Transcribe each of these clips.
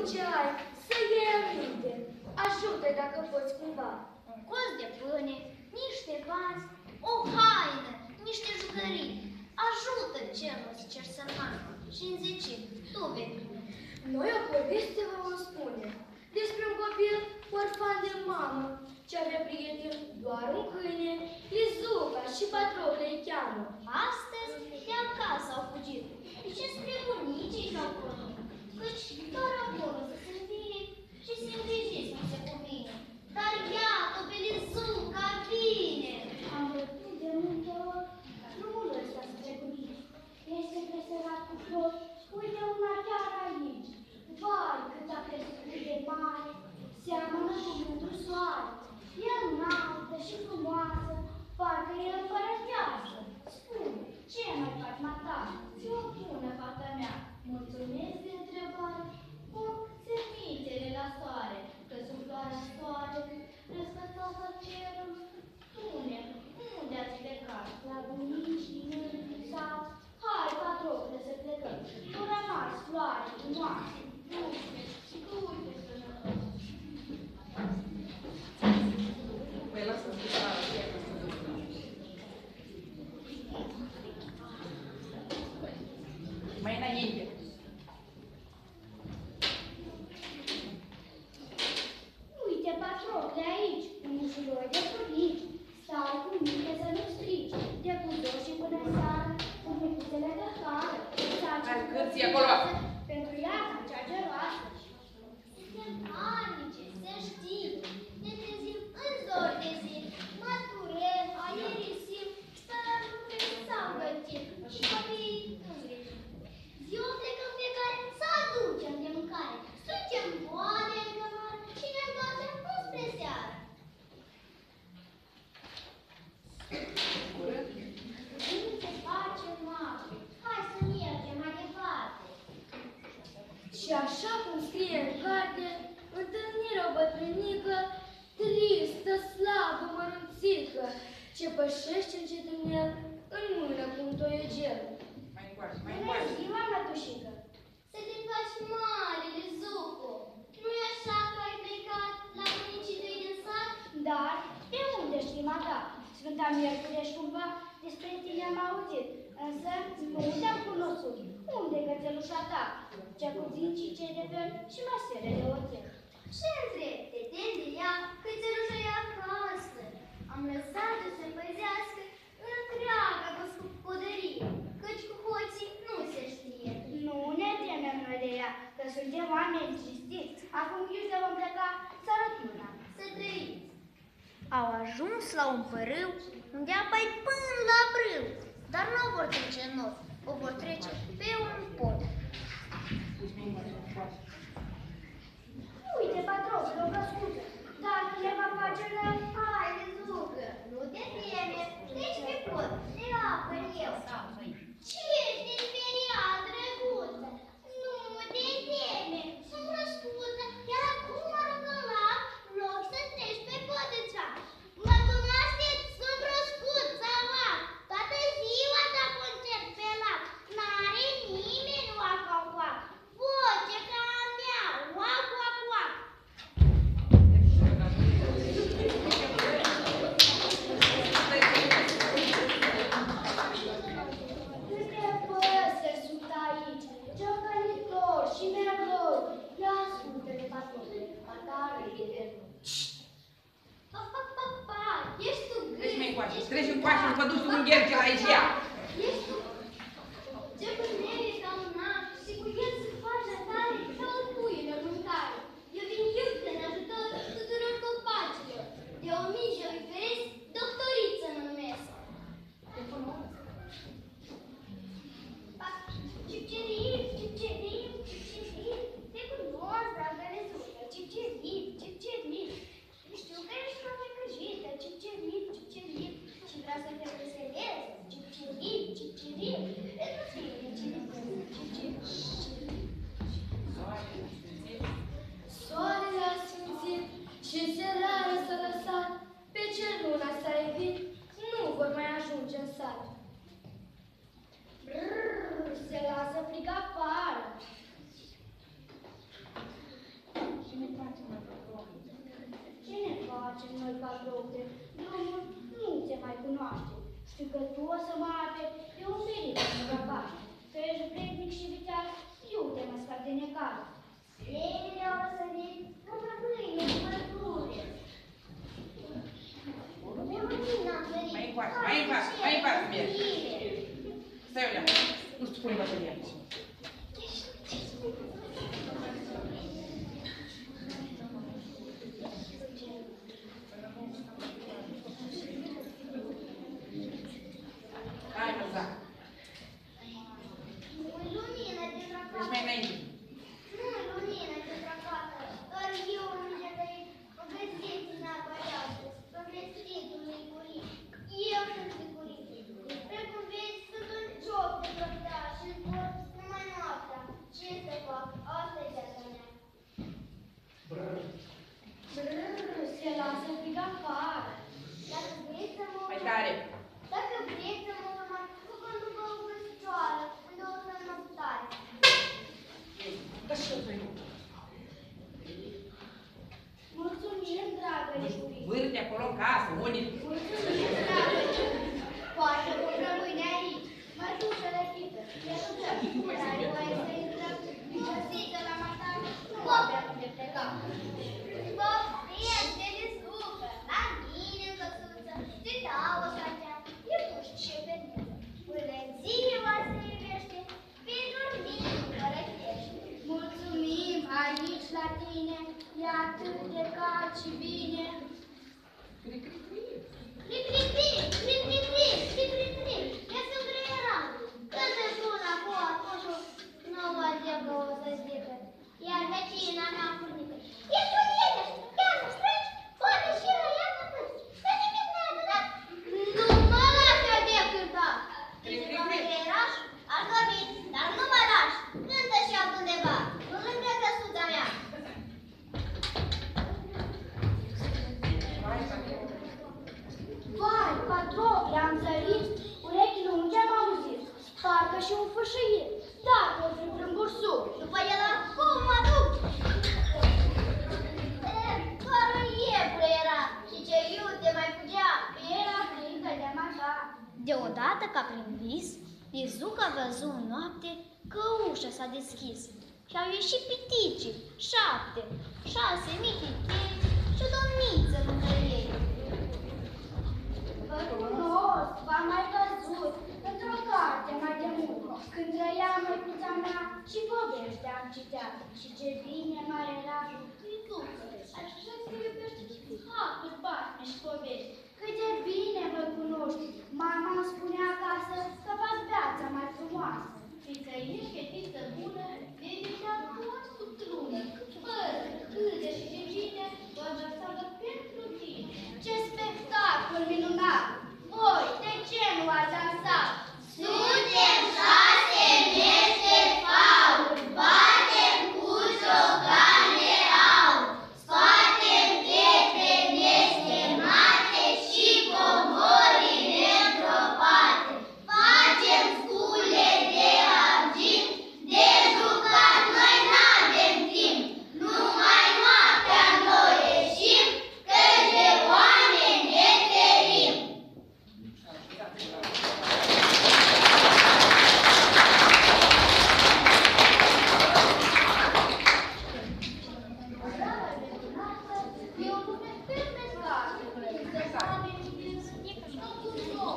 ce ai, să iei aminte. Ajută dacă poți cumva. Un cos de pâine, niște vazi, o haină, niște jucării. Ajută celor cerșămani și în zice, tu vei. Noi o poveste vă vom spune despre un copil orfan de mamă, ce avea prieten doar un câine, Lizuca și Patrocle îi cheamă. Astăzi de acasă au fugit și spre bunicii și-au pornit, căci doar acolo să se învie și se îngrijiți cum se cuvine. Dar iată pe Lizuca vine! Am văzut de multe ori drumul ăsta spre bunici. Este presărat cu flori, uite una chiar aici. Vai, cât a crescut de mare, seamănă cu mândru soare. E înaltă și frumoasă, parcă e împărăteasă. Spune, ce mai faci, mata? Ți-o bună, fata mea. Mulțumesc de întrebare. Foc semințele la soare, că sub floarea soarelui răscățată cerul. Spune, unde ați plecat? La bunici din sat. Hai, Patrocle, să plecăm. Tu rămas floare frumoase, dulce, dulce sănătoase. Păi lasă-mi să mai înainte. Uite, Patrocle, aici, un ușuroi de furnici. Stai cu mine să nu strici. De cuzor și până seară, cu micuțele de hară. Hai, cârții acolo! Pentru iarna cea geroasă. Suntem arnice, să știi, ne trezim în zori de zi, maturăm, aerisim, stărupe s-au gătit și copiii îngrijim. Ziua plecăm fiecare să aducem de mâncare, strângem boade în cămar și ne întoarcem înspre seară. Nu se face noapte, hai să mergem mai departe. Și așa cum scrie în carte, întâlnirea o bătrânică, tristă, slabă, mărunțică, ce pășește încet în el, în mână cu un toiegel. Mai încoace, mai Bună încoace. ziua, mătușică! Să te faci mare, Lizuco. Nu-i așa că ai plecat la bunicii tăi din sat? Dar, de unde știi, mata? Sfânta Miercure și cumva despre tine am auzit, însă nu te-am cunoscut. Unde cățelușa ta? Ce puțin și ce de fel și masele de oțel. Ce îndrepte, de ea, cățelușa e acasă. Am lăsat-o să păzească întreaga gospodărie, căci cu hoții nu se știe. Nu ne temem noi de ea, că suntem oameni cinstiți. Acum eu să vom pleca să arăt mâna. Să trăiți. Au ajuns la un părâu unde apa-i până la brâu, dar nu vor trece în nor, o vor trece pe un pod. Uite, Patrocle, o brăscuță, dar ne va face rău. Hai, Lizucă, nu te teme, treci pe pod, te apăr eu. Ce ești speriat, drăguță? Nu te teme, sunt brăscuță, iar acum arunc în lac, loc să treci pe pod îți fac. Mă cunoașteți? Sunt brăscuță, mă! Toată ziua te concert pe lac, n-are nimeni oac-oac-oac. Voce ca a mea, oac-oac-oac. Câte păsări sunt aici, ciocănitori și merlori. Ia ascultă-te, Patrocle, matare de vermut. Pa, pa, pa, pa, ești tu Treci mai încoace, ești treci tu încoace, gând, nu mă duci cu un gherge la aici, ia! ești tu. Ce bănere ca un naș și cu el să faci tare ca o puie de mâncare. Eu vin iute în ajutor tuturor copacilor. De o mie îi feresc, doctoriță mă numesc. Cipcerii, cipcerii, cipcerii, te cunosc, dragă Lizucă, cipcerii, cipcerii. Știu că ești profecăjită, cipcerii, cipcerii, și vreau să te veselez, cipcerii, cipcerii, pentru tine, cipcerii. Soarele a sfințit și înserarea s-a lăsat, pe cer luna s-a evit, nu vor mai ajunge în sat. Brrr, se lasă frig afară. măi, patrocle, drumul nu se mai cunoaște. Știu că tu o să mă aperi de un ferit în rabat, că ești vrednic și viteaz, eu te mă scap de necaz. Bine, o să vin până mâine, pădure. Mai încoace, mai încoace, mergi. Stai, Iulia, nu știu pune bateria. Hai, mă, zac. Lumină de Deci fracasă. mai înainte. Nu, lumină de fracasă. Doar eu încercăi o găsiți în apa aceasta, pe vestitul lui Curit. Eu sunt Curit. Precum vezi, sunt un joc de plăptea și zbor numai noaptea. Ce să fac? Asta e viața mea. Brrr, se lasă frig afară. Dacă vreți să mă Mai tare. Dacă vreți să mă urmați, vă conduc o găsicioară, unde o să noptați. Da și eu să iau. Mulțumim, dragă iubire. Vârte acolo în casă, unde? Mulțumim, dragă iubire. Poate vom rămâne aici. Mătușele fită, ne rugăm. N-ai voie să intrăm. Găsită la mata, nu avea cum de plecat. Este de sucă, la mine în căsuță, te dau o cafea, e nu știu ce vedeți. Până ziua se iubește, pe dormit părătește. Mulțumim, aici la tine e atât de cald și bine. Cri-cri-cri, cri-cri-cri, cri-cri-cri, ia să greieram. Când se sună cu atunci, nu vă zic că o să zică. Iar vecina mea furnică. E furnică, chiar nu strângi, poate și eu ia mă până. Să nimic n-ai adunat. Nu mă las eu de cântat. Ești ca greieraș, aș dormi, dar nu mă lași. Cântă și altundeva, nu lângă căsuța mea. Vai, patrocle, am zărit, urechi lungi am auzit, parcă și un fâșâit, dar tot fi vreun bursuc. După el acum mă duc. Doar un iepure era și ce iute mai fugea. Era frică de mata. Deodată, ca prin vis, Izuca văzu în noapte că ușa s-a deschis și au ieșit piticii, 7, 6 mici chei și o domniță lângă ei. Vă cunosc, v-am mai văzut într-o carte mai de mult, când trăia măicuța mea și povești am citat. Și ce bine mai era, Izucă, așa că iubește haturi, basme și povești. Cât de bine mă cunoști, mama îmi spunea acasă că fac viața mai frumoasă. Fiindcă ești fetiță bună, vei vedea toți cu trună, fără cârde și gingine, doar salvă pentru tine. Ce spectacol minunat! Voi, de ce nu ați dansat? Suntem 6 meșteri fauri, batem cu ciocane aur, scoatem pietre nestemate și comorile îngropate, facem scule de argint, de jucat noi n-avem timp, numai noaptea noi ieșim, căci de oameni ne ferim. E o lume fermecată, de oameni vieți, totul nou,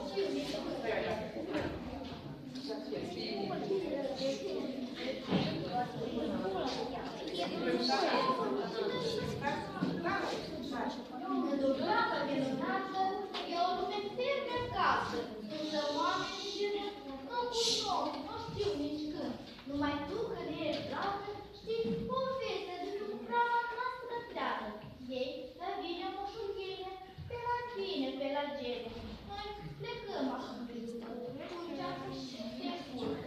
Îndurată, minunată, e o lume fermecată, însă oamenii vieți, totul nou, nu știu nici când. Numai tu când ești dragă, știi povestea despre brava noastră treabă. Ei, la vine moșughine, pe la tine, pe la gene. Noi plecăm acum pe după, cu ceasă și te fură.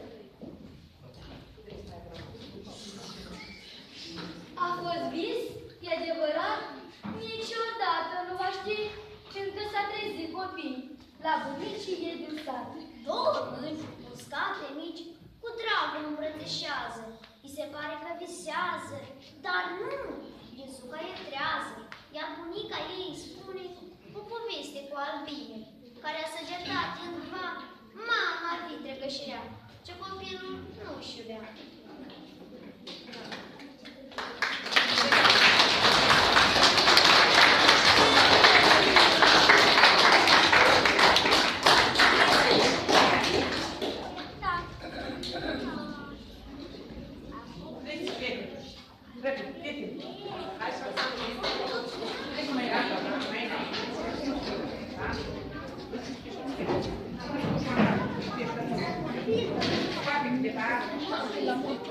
A fost vis? E adevărat? Niciodată nu va ști, fiindcă s-a trezit copii la bunicii ei din sat. Două mâini, uscate mici, cu drag îl îmbrățișează. I se pare că visează, dar nu, Izuca e trează. iar bunica ei îi spune o poveste cu albine, care a săgetat cândva mama ar fi trecășirea, ce copilul nu își iubea. Hai să